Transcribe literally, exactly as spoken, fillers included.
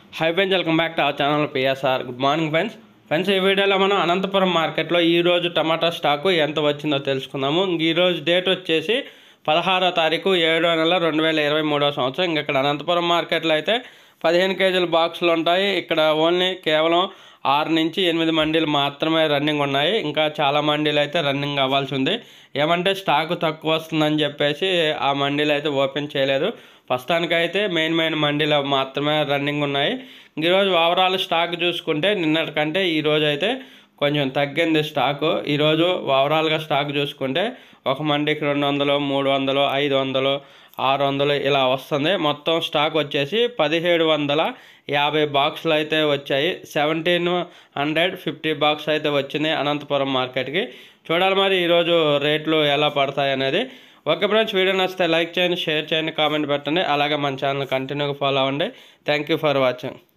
High friends, welcome back to our channel PSR. Good morning friends. Friends ఈ వీడియోలో మనం అనంతపురం మార్కెట్లో ఈరోజు టమాటా స్టాకు ఎంత వచ్చిందో తెలుసుకుందాము. ఈరోజు డేట్ వచ్చేసి పదహారో తారీఖు ఏడో నెల రెండు వేల ఇరవై మూడో సంవత్సరం. ఇంక ఇక్కడ అనంతపురం మార్కెట్లో అయితే పదిహేను కేజీల బాక్సులు ఉంటాయి. ఇక్కడ ఓన్లీ కేవలం ఆరు నుంచి ఎనిమిది మండీలు మాత్రమే రన్నింగ్ ఉన్నాయి. ఇంకా చాలా మండీలు అయితే రన్నింగ్ అవ్వాల్సి ఉంది. ఏమంటే స్టాకు తక్కువ వస్తుందని చెప్పేసి ఆ మండీలు అయితే ఓపెన్ చేయలేదు. ప్రస్తుతానికైతే మెయిన్ మెయిన్ మండీలు మాత్రమే రన్నింగ్ ఉన్నాయి. ఈరోజు ఓవరాల్ స్టాక్ చూసుకుంటే నిన్నటికంటే ఈరోజు అయితే కొంచెం తగ్గింది స్టాకు. ఈరోజు ఓవరాల్గా స్టాక్ చూసుకుంటే ఒక మండీకి రెండు వందలు మూడు వందలు ఐదు వందలు ఆరు వందలు ఇలా వస్తుంది. మొత్తం స్టాక్ వచ్చేసి పదిహేడు వందల యాభై బాక్సులు అయితే వచ్చాయి. సెవెంటీన్ హండ్రెడ్ ఫిఫ్టీ బాక్స్ అయితే వచ్చింది అనంతపురం మార్కెట్కి. చూడాలి మరి ఈరోజు రేట్లు ఎలా పడతాయి అనేది. ఓకే ఫ్రెండ్స్, వీడియో నచ్చితే లైక్ చేయండి, షేర్ చేయండి, కామెంట్ పెట్టండి. అలాగే మన ఛానల్ కంటిన్యూగా ఫాలో అవ్వండి. Thank you for watching.